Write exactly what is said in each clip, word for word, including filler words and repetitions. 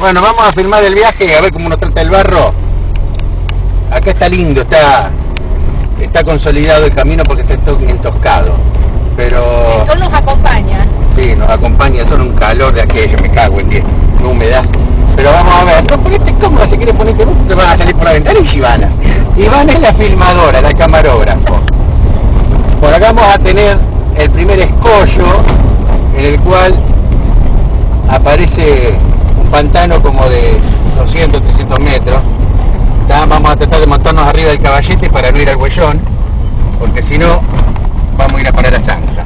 Bueno, vamos a filmar el viaje, a ver cómo nos trata el barro. Acá está lindo, está está consolidado el camino porque está todo entoscado. Pero... El sol nos acompaña. Sí, nos acompaña solo un calor de aquello, me cago en diez, una humedad. Pero vamos a ver, no ponete cómoda, si quieres ponerte vos, te van a salir por la ventanilla, Ivana. Ivana es la filmadora, la camarógrafo. Por acá vamos a tener el primer escollo, en el cual aparece un pantano como de doscientos, trescientos metros. Ya vamos a tratar de montarnos arriba del caballete para no ir al huellón, porque si no, vamos a ir a parar a Zanja.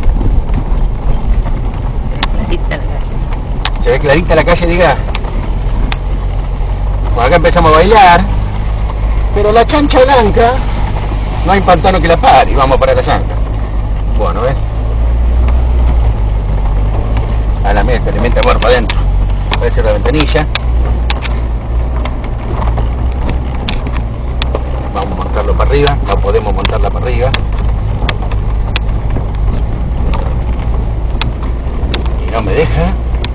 ¿Se ve clarita la calle, diga? Bueno, acá empezamos a bailar, pero la chancha blanca, no hay pantano que la pare, y vamos a parar a Zanja. Bueno, ¿ves? A la meta, le mete amor para adentro. Puede ser la ventanilla. Vamos a montarlo para arriba, no podemos montarla para arriba. Y no me deja.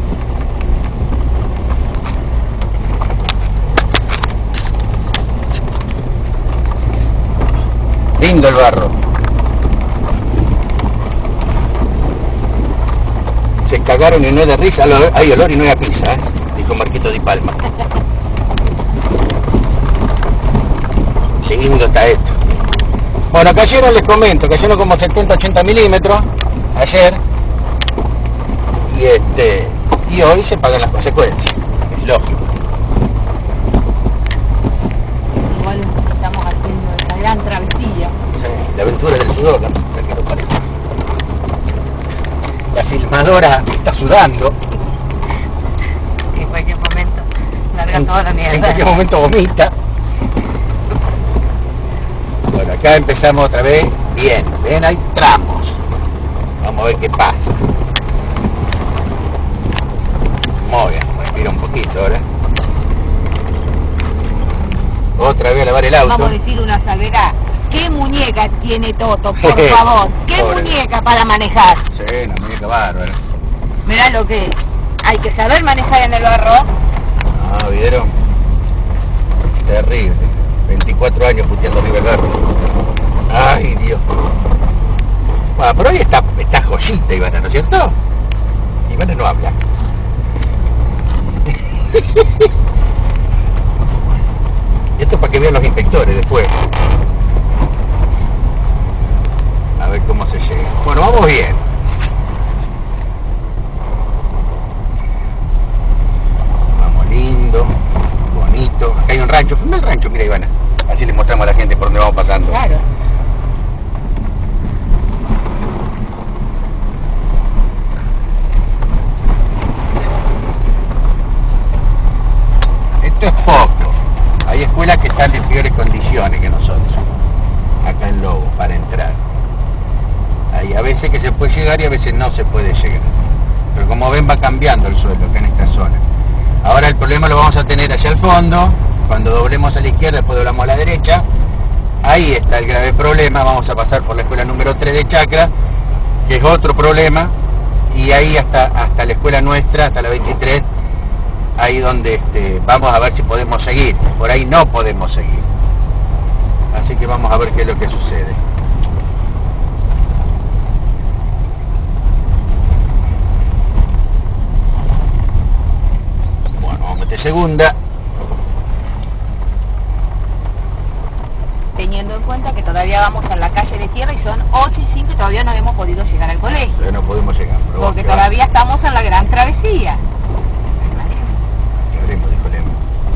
Lindo el barro. Se cagaron y no es de risa, hay olor y no es a pizza, ¿eh? Dijo Marquito Di Palma. Qué lindo está esto. Bueno, cayeron, les comento, cayeron como setenta, ochenta milímetros ayer. Y este y hoy se pagan las consecuencias, es lógico. Igual estamos haciendo esta gran travesía. Sí, la aventura del sudor, la puta que lo parió. La filmadora está sudando. En cualquier momento larga toda la mierda. En cualquier momento vomita. Bueno, acá empezamos otra vez. Bien, ven, hay tramos. Vamos a ver qué pasa. Muy bien, respira un poquito ahora. Otra vez a lavar el auto. Vamos a decir una salvedad. ¿Qué muñeca tiene Toto, por favor? ¿Qué Pobre. muñeca para manejar? Sí, una muñeca bárbara. Mirá lo que hay que saber manejar en el barro. Ah, ¿vieron? Terrible. veinticuatro años puteando arriba el barro. Ay, Dios. Bueno, pero hoy está, está joyita Ivana, ¿no es cierto? Ivana no habla. Esto es para que vean los inspectores después. A ver cómo se llega. Bueno, vamos bien. Vamos lindo, bonito. Acá hay un rancho. Filma el rancho, mira Ivana. Así le mostramos a la gente por donde vamos pasando. Claro. Esto es poco. Hay escuelas que están en peores condiciones que nosotros. Acá en Lobo, para entrar. Hay a veces que se puede llegar y a veces no se puede llegar. Pero como ven va cambiando el suelo acá en esta zona. Ahora el problema lo vamos a tener allá al fondo. Cuando doblemos a la izquierda, después doblamos a la derecha. Ahí está el grave problema. Vamos a pasar por la escuela número tres de Chacra, que es otro problema. Y ahí hasta, hasta la escuela nuestra, hasta la veintitrés, ahí donde este, vamos a ver si podemos seguir. Por ahí no podemos seguir. Así que vamos a ver qué es lo que sucede. Bueno, vamos a meter segunda. Teniendo en cuenta que todavía vamos a la calle de tierra y son ocho y cinco y todavía no hemos podido llegar al colegio. Todavía no podemos llegar. Pero Porque vamos, todavía estamos en la gran travesía. ¿Qué haremos? Dijo Lema.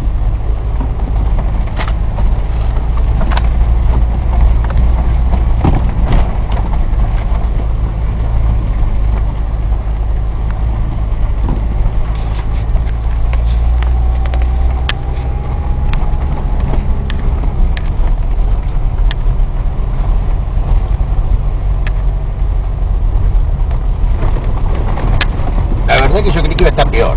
La verdad que yo creí que iba a estar peor.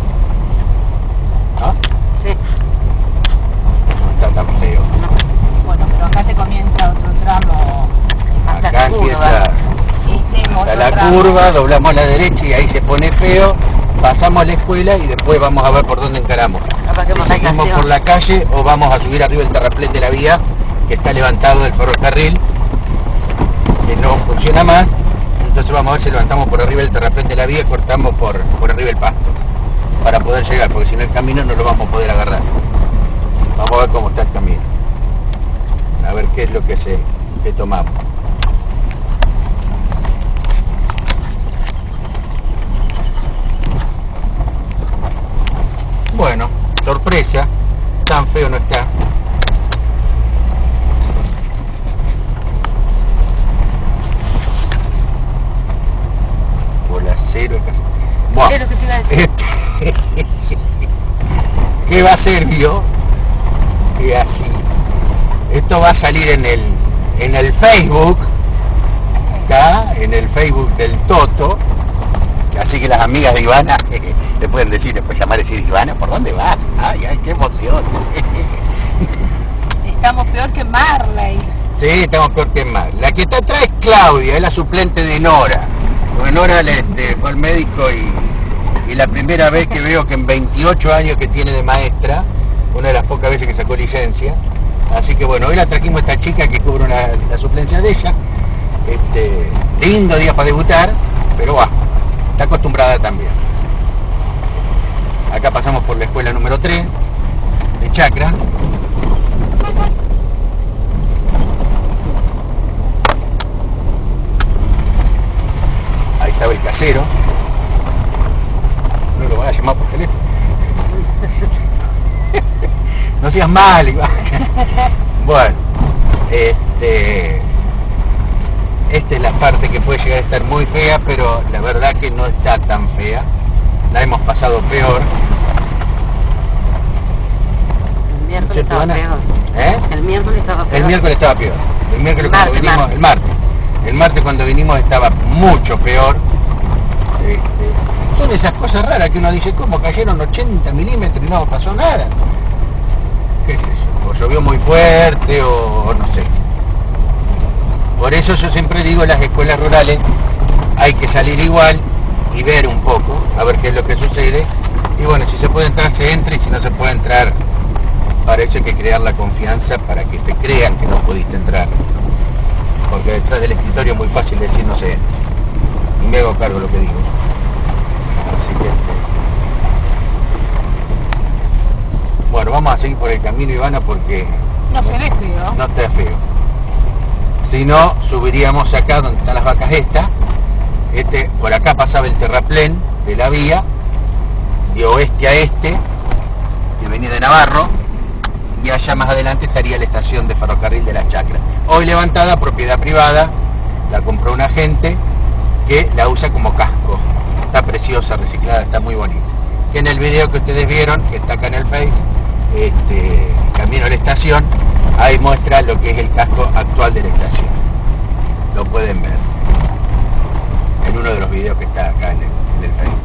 ¿No? Sí. No está tan feo. Bueno, pero acá te comienza otro tramo hasta Acá la curva. empieza Este es hasta otro la tramo. curva, doblamos a la derecha y ahí se pone feo. pasamos la escuela y después vamos a ver por dónde encaramos. Si seguimos por la calle o vamos a subir arriba el terraplén de la vía que está levantado del ferrocarril, que no funciona más. Entonces vamos a ver si levantamos por arriba el terraplén de la vía y cortamos por, por arriba el pasto para poder llegar, porque si no el camino no lo vamos a poder agarrar. Vamos a ver cómo está el camino, a ver qué es lo que se que tomamos. Bueno, sorpresa, tan feo no está. Bola cero, casi. Bueno, es lo que te iba a decir. Este, ¿qué va a ser, vio? Que así. Esto va a salir en el en el Facebook, acá, en el Facebook del Toto. Así que las amigas de Ivana le pueden decir, después llamar y decir, Ivana, ¿por dónde vas? Ay, ay, qué emoción. Estamos peor que Marley. Sí, estamos peor que Marley. La que está atrás es Claudia, es la suplente de Nora. Porque Nora le, le fue al médico y, y la primera vez que veo que en veintiocho años que tiene de maestra, una de las pocas veces que sacó licencia. Así que bueno, hoy la trajimos a esta chica que cubre una, la suplencia de ella. Este, lindo día para debutar, pero va. Está acostumbrada también. Acá pasamos por la escuela número tres de Chacra. Ahí estaba el casero. No lo van a llamar por teléfono. No seas mal, Iván. Bueno, este... esta es la parte que puede llegar a estar muy fea, pero la verdad que no está tan fea. La hemos pasado peor. El miércoles ¿No estaba peor. ¿Eh? El miércoles estaba peor. El miércoles estaba peor. El miércoles El cuando martes, vinimos, martes. el martes. El martes cuando vinimos estaba mucho peor. Este, son esas cosas raras que uno dice, ¿cómo cayeron ochenta milímetros y no pasó nada? ¿Qué es eso? O llovió muy fuerte o, o no sé. Por eso yo siempre digo, en las escuelas rurales hay que salir igual y ver un poco, a ver qué es lo que sucede. Y bueno, si se puede entrar, se entra, y si no se puede entrar, para eso hay que crear la confianza para que te crean que no pudiste entrar. Porque detrás del escritorio es muy fácil decir no se entra. Y me hago cargo de lo que digo. Así que... bueno, vamos a seguir por el camino, Ivana, porque... No se ve feo. No está feo. Si no, subiríamos acá donde están las vacas estas. Este, por acá pasaba el terraplén de la vía, de oeste a este, que venía de Navarro, y allá más adelante estaría la estación de ferrocarril de las Chacras. Hoy levantada, propiedad privada, la compró una gente que la usa como casco. Está preciosa, reciclada, está muy bonita. Que en el video que ustedes vieron, que está acá en el Facebook, este, camino a la estación, ahí muestra lo que es el casco actual de la estación. Lo pueden ver en uno de los videos que está acá en el, en el Facebook.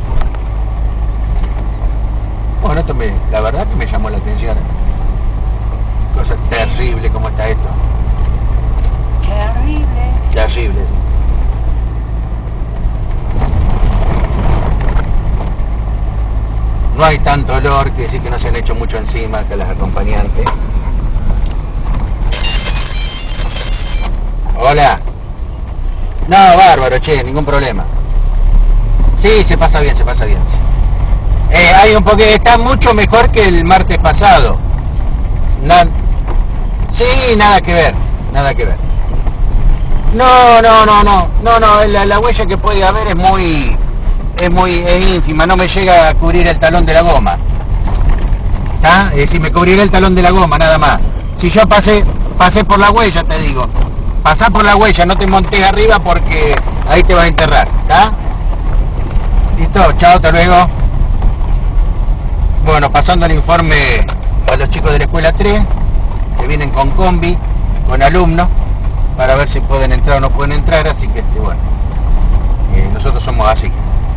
Bueno, esto me, la verdad que me llamó la atención. Cosa terrible como está esto. Terrible. Terrible, sí. No hay tanto olor, que decir que no se han hecho mucho encima que las acompañantes. Hola. No, bárbaro, che, ningún problema. Sí, se pasa bien, se pasa bien. Sí. Eh, hay un poquito, está mucho mejor que el martes pasado. No, sí, nada que ver, nada que ver. No, no, no, no, no, no, la, la huella que puede haber es muy, es muy, es ínfima, no me llega a cubrir el talón de la goma. ¿Está? Es decir, me cubriré el talón de la goma, nada más. Si yo pasé, pasé por la huella, te digo. Pasá por la huella, no te montes arriba porque ahí te vas a enterrar, ¿está? Listo, chao, hasta luego. Bueno, pasando el informe a los chicos de la escuela tres, que vienen con combi, con alumnos, para ver si pueden entrar o no pueden entrar, así que, este, bueno, eh, nosotros somos así.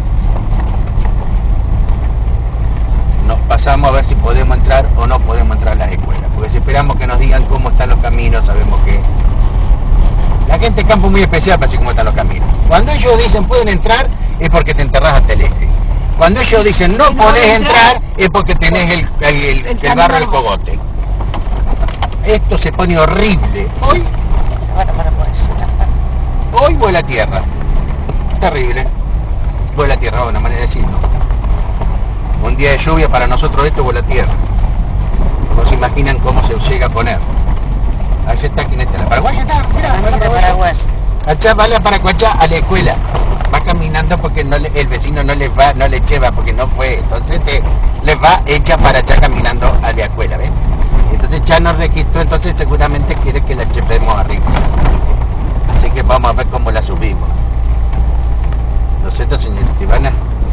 Nos pasamos a ver si podemos entrar o no podemos entrar a las escuelas, porque si esperamos que nos digan cómo están los caminos, sabemos que la gente de campo es muy especial para decir cómo están los caminos. Cuando ellos dicen pueden entrar, es porque te enterrás hasta el eje. Cuando ellos dicen no podés entrar, es porque tenés el, el, el, El el barro del camino. cogote. Esto se pone horrible. Hoy, Se va a tomar pues. hoy vuela tierra. Terrible. Vuela tierra, una manera de decirlo. Un día de lluvia para nosotros esto vuela tierra. No se imaginan cómo se llega a poner. Ahí está, ¿quién está? La paraguaya está, mirá, va la paraguaya. Allá va la paraguaya a la escuela. Va caminando porque no le, el vecino no les va, no le lleva porque no fue. Entonces te, les va ella para allá caminando a la escuela, ¿ves? Entonces ya nos registró, entonces seguramente quiere que la llevemos arriba. Así que vamos a ver cómo la subimos. ¿No es cierto, señorita Ivana?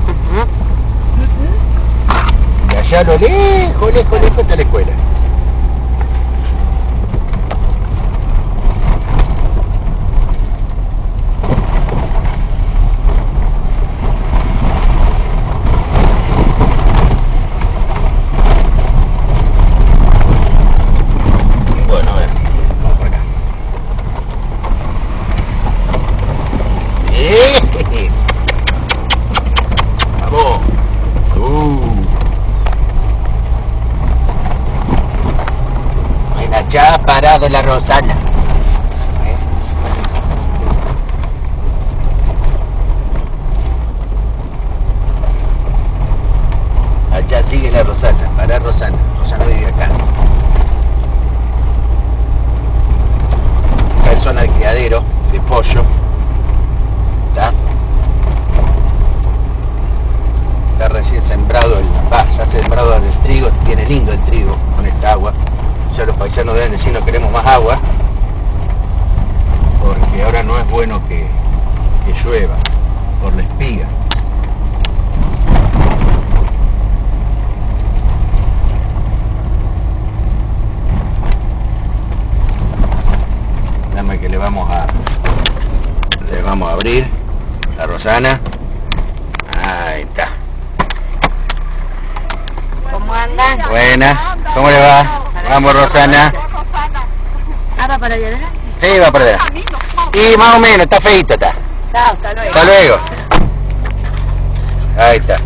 Y allá a lo lejos, lejos, lejos está la escuela. Bueno, a ver, vamos por acá. ¡Eh! ¡Vamos! ¡Uh! Bueno, allá ha parado la Rosana. ¿Eh? Allá sigue la Rosana, para Rosana. Rosana vive acá. Esta es zona de criadero, de pollo. ¿Está? Está recién sembrado el, va, ya sembrado el trigo, tiene lindo el trigo con esta agua. Ya los paisanos deben decir no queremos más agua, porque ahora no es bueno que, que llueva por la espiga. Dame que le vamos a le vamos a abrir a Rosana. Ahí está. ¿Cómo andan? Buena, ¿cómo le va? Vamos, Rosana. Ah, va para allá adelante. Sí, va para allá. Y más o menos, está feito, está. Chao, hasta luego. Hasta luego. Ahí está.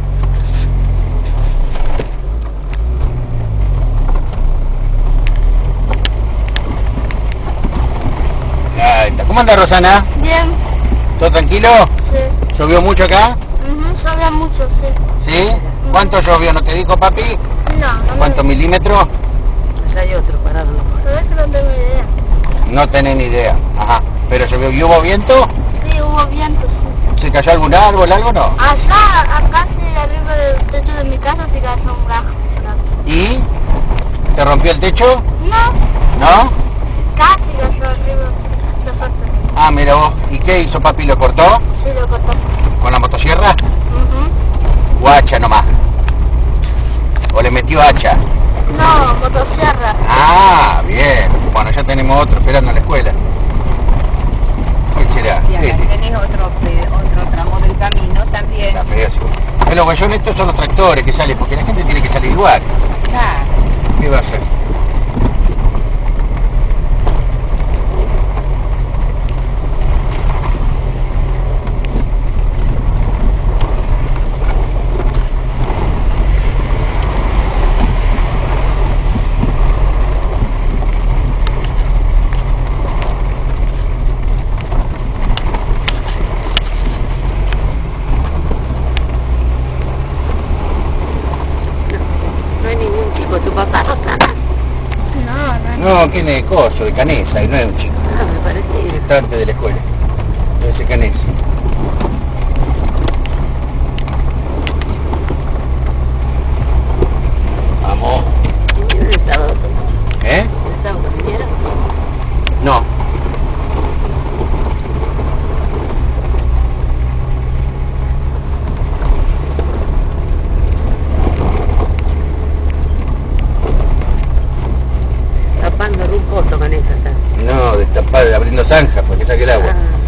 Ahí está. ¿Cómo anda, Rosana? Bien, ¿Todo tranquilo? sí. ¿Llovió mucho acá? Ujú, llovió mucho, sí. ¿Sí? ¿Cuánto llovió? ¿No te dijo, papi? No, no ¿Cuántos me... milímetros? Allá hay otro parado. ¿Sabes que no tengo idea? No tenés ni idea. Ajá. ¿Pero llovió y hubo viento? Sí, hubo viento, sí. ¿Se cayó algún árbol, algo no? Allá, acá sí, arriba del techo de mi casa sí cayó un gajo. ¿Y? ¿Te rompió el techo? No, ¿No? casi cayó arriba. Lo suelto. Ah, mira vos. ¿Y qué hizo papi? ¿Lo cortó? Sí, lo cortó. ¿Con la motosierra? Ujú. ¿O hacha nomás? ¿O le metió hacha? No, motosierra. Ah, bien. Bueno, ya tenemos otro esperando en la escuela. ¿Cuál será? Y acá Este. tenés otro, pe- otro tramo del camino también. Está feo, sí. Pero bueno, estos son los tractores que salen, porque la gente tiene que salir igual. Claro. ¿Qué va a hacer? No hay ningún chico. ¿Tu papá no está? No, no, no. No, ¿quién es coso? De Canesa, y no es un chico. Ah, me parece. Está antes de la escuela. Debe ser Canesa. Vamos. ¿En el sábado? ¿Eh? ¿El sábado vinieron? No. Tapando un pozo con esa está. No, destapar, abriendo zanjas para que saque el agua. Ah.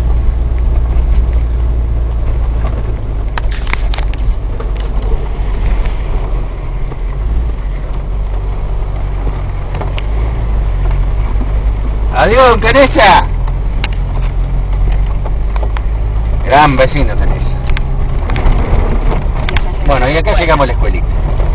Adiós, don Canesa. Gran vecino Canesa. Y ella se Bueno, y acá llegamos a la escuelita.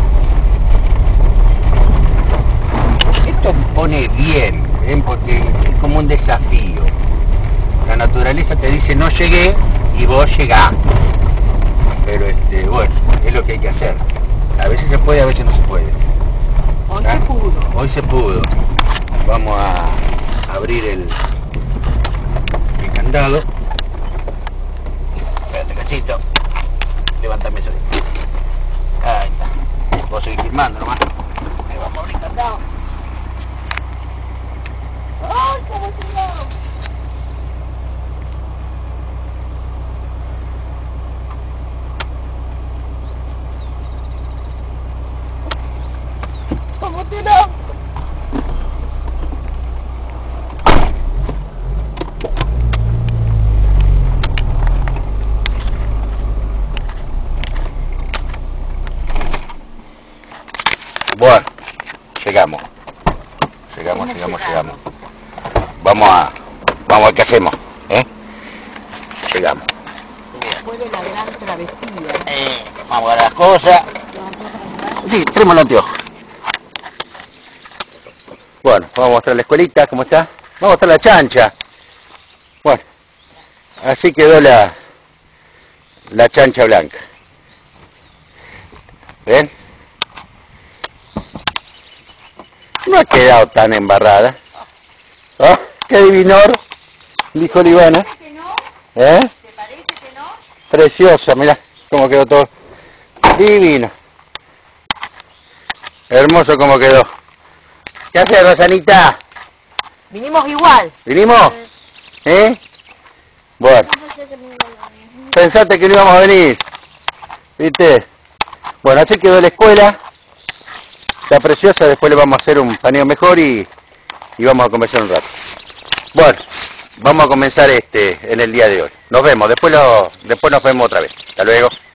Esto pone bien, ¿ven? Porque es como un desafío. La naturaleza te dice no llegué y vos llegás. Pero este, bueno, es lo que hay que hacer. A veces se puede, a veces no se puede. Hoy ¿Ah? se pudo. Hoy se pudo. Vamos a abrir el, el candado. Espérate, cachito. Levántame eso. Ahí está. Vos seguís filmando nomás. Ahí vamos a abrir el candado. ¡Ay, se emocionó! ¿Cómo te lo? Bueno, llegamos. Llegamos, llegamos, llegamos. Vamos a, vamos a ver qué hacemos, ¿eh? Llegamos. Después de la gran travesía. Eh, vamos a ver las cosas. Sí, tenemos los anteojos. Bueno, vamos a mostrar la escuelita, ¿cómo está? Vamos a mostrar la chancha. Bueno, así quedó la, la chancha blanca. ¿Ven? No ha quedado tan embarrada. ¿Ah? ¡Qué divinor! Dijo la Ivana. ¿Que no? ¿Eh? ¿Te parece que no? Preciosa, mirá cómo quedó todo. Divino. Hermoso como quedó. ¿Qué haces, Rosanita? Vinimos igual. ¿Vinimos? ¿Eh? Bueno, pensaste que no íbamos a venir. ¿Viste? Bueno, así quedó la escuela. Está preciosa, después le vamos a hacer un paneo mejor y, y vamos a conversar un rato. Bueno, vamos a comenzar este en el día de hoy. Nos vemos, después, lo, después nos vemos otra vez. Hasta luego.